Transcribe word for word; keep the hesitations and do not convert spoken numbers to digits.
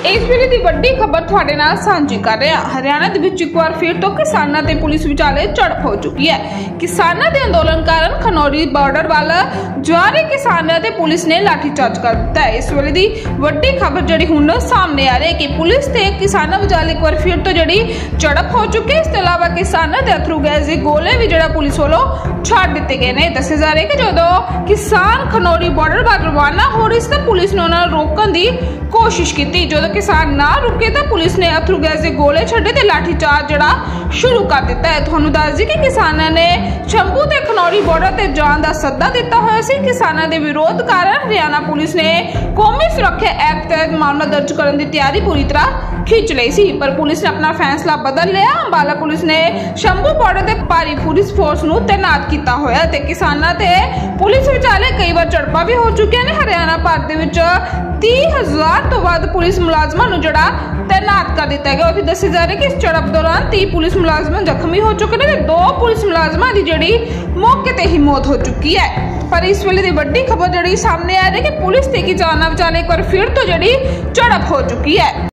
इस वेले दी वड्डी खबर तुहाडे नाल सांझी कर रहे हैं। हरियाणा दे विच एक बार फिर तो किसानां ते पुलिस विचाले झड़प हो चुकी है। किसानां दे अंदोलन कारण खनौरी बॉर्डर वाल जा रहे किसानां ते पुलिस ने लाठीचार्ज कर दिता है। इस वेले दी वड्डी खबर जिहड़ी हुण सामने आ रही है कि पुलिस ते किसानां विचाले एक बार फिर तो जिहड़ी झड़प हो चुकी है। इस तों इलावा किसानां दे अथरू गैस दे गोले भी जिहड़ा पुलिस वालों छड्ड दित्ते गए ने। दस्सिया जा रहा है कि जदों किसान खनौरी बॉर्डर वाल रवाना हो रही सी पुलिस ने उन्हां नूं रोकण दी कोशिश की। जो किसान ना रुके तो पुलिस ने अथरू गैस के गोले छड्डे ते लाठीचार्ज जड़ा शुरू कर दिता है। तुहानूं दस दी कि किसानां ने शंभू ते खनौरी बॉर्डर ते जाण दा सद्दा दिता होया सी। किसानां दे विरोध कारण हरियाणा पुलिस ने कौमी सुरक्षा एक्ट तहत मामला दर्ज करने की तैयारी पूरी तरह खिंच ली सी, पर पुलिस ने अपना फैसला बदल लिया। अंबाला पुलिस ने शंभू बॉर्डर ते भारी पुलिस फोर्स नूं तैनात किया होया ते किसानां ते पुलिस विचाले कई बार झड़पां भी हो चुकियां ने। हरियाणा भर दे विच तीह हजार तो वध पुलिस मुलाजमां नूं जड़ा तैनात कर दिता गया। और दस्सिया जा रहा है कि इस झड़प दौरान तीह पुलिस मुलाजम जख्मी हो चुके हैं, दो पुलिस मुलाजमां दी जड़ी मौके ते ही मौत हो चुकी है। पर इस वेले दी वड्डी खबर जड़ी सामने आ रही है कि पुलिस ते किसानां विचाले एक बार फिर तो जड़ी झड़प हो चुकी है।